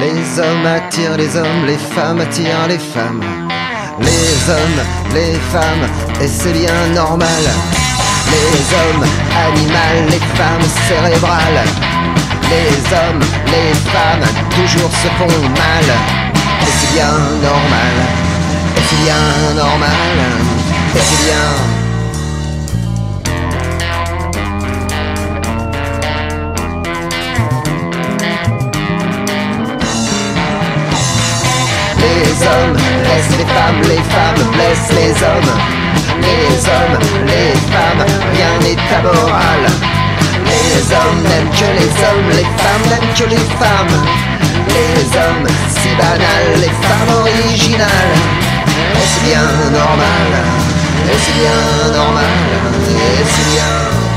Les hommes attirent les hommes, les femmes attirent les femmes. Les hommes, les femmes, et c'est bien normal. Les hommes, animales, les femmes, cérébrales. Les hommes, les femmes, toujours se font mal. Et c'est bien normal, et c'est bien normal, et c'est bien. Les hommes laissent les femmes blessent les hommes. Les hommes, les femmes, rien n'est amoral. Les hommes n'aiment que les hommes, les femmes n'aiment que les femmes. Les hommes, si banals, les femmes originales. Et c'est bien normal, et c'est bien normal, et c'est bien.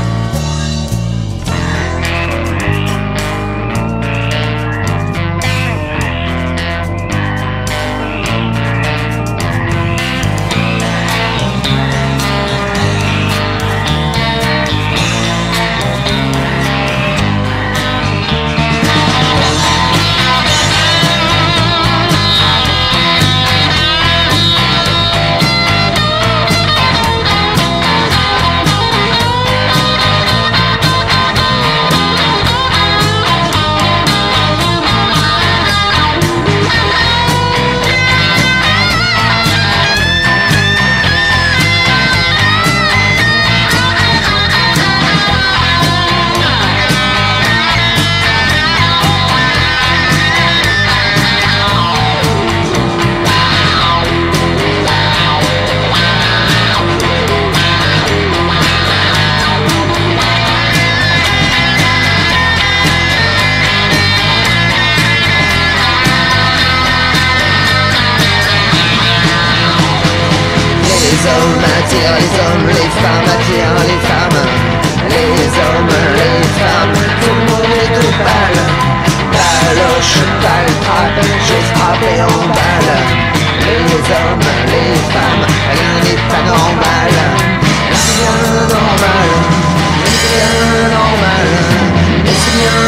Les hommes attirent les hommes, les femmes attirent les femmes. Les hommes, les femmes, tout le monde est au bal. Baloche, balle, trappe, j'ose frapper en balle. Les hommes, les femmes, rien n'est anormal. C'est bien normal, c'est bien normal, et c'est bien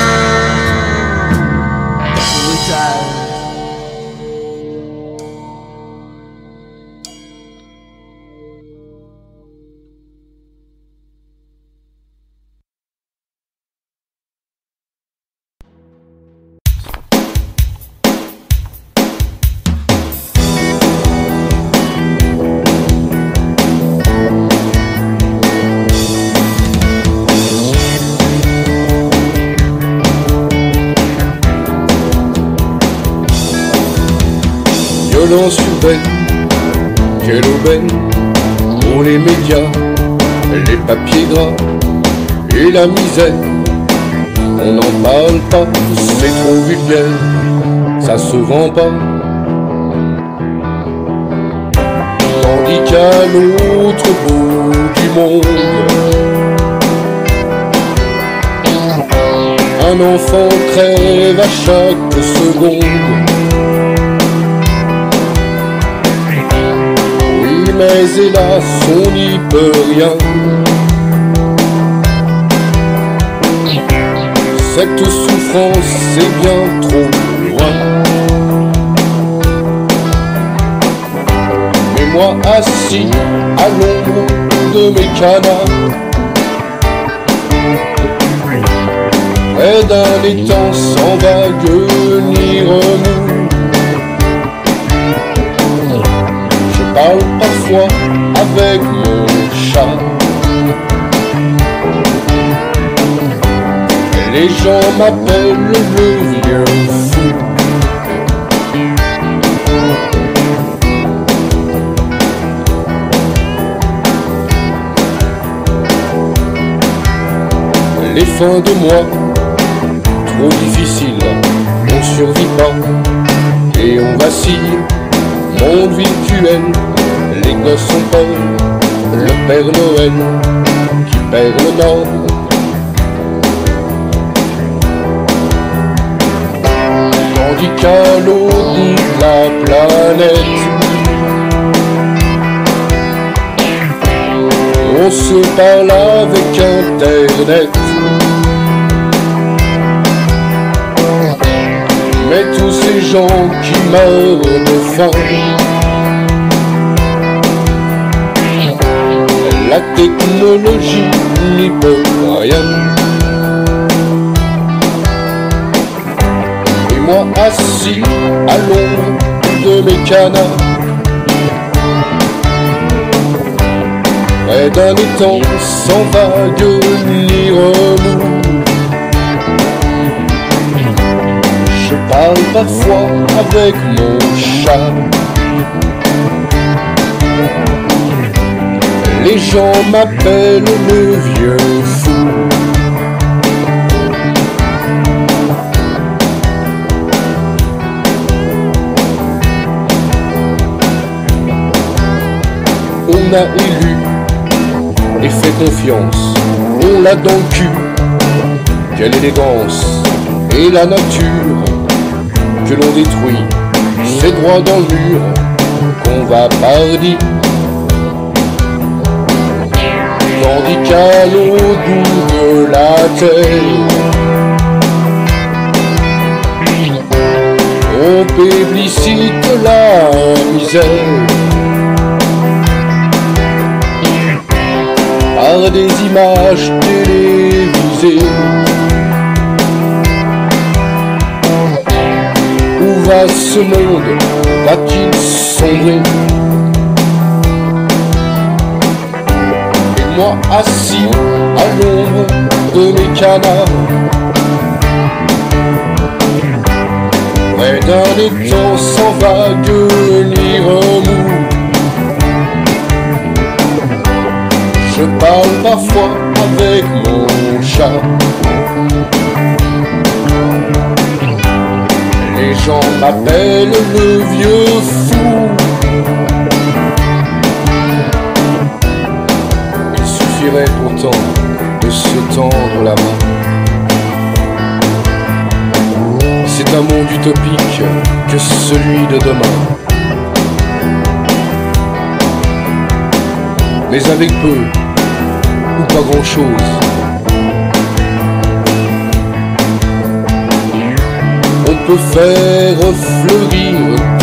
brutal. Violence urbaine, quelle aubaine pour les médias, les papiers gras et la misère. On n'en parle pas, c'est trop vulgaire, ça se vend pas. Tandis qu'à l'autre bout du monde, un enfant crève à chaque seconde. Mais hélas, on n'y peut rien. Cette souffrance, c'est bien trop loin. Mais moi, assis à l'ombre de mes canards, près d'un étang sans vague ni remous, parle parfois avec mon chat. Les gens m'appellent le vieux fou. Les fins de mois, trop difficiles, on survit pas et on vacille. Monde virtuel, les gosses sont pauvres, le Père Noël qui perd le nord. Tandis qu'à l'autre bout de la planète, on se parle avec Internet. Mais tous ces gens qui meurent de faim, la technologie n'y peut rien. Et moi assis à l'ombre de mes canards, près d'un étang sans vague ni remous, je parle parfois avec mon chat. Les gens m'appellent le vieux fou. On a élu et fait confiance, on l'a dans le cul. Quelle élégance et la nature que l'on détruit, c'est droit dans le mur qu'on va pardir. Tandis qu'à l'autre bout de la terre, on publicite la misère par des images télévisées. Où va ce monde? Va-t-il sombrer? Et moi assis à l'ombre de mes canards, près d'un étang sans vague ni remous, je parle parfois avec mon chat. Les gens m'appellent le vieux fou. Il suffirait pourtant de se tendre la main. C'est un monde utopique que celui de demain, mais avec peu ou pas grand-chose. On peut faire fleurir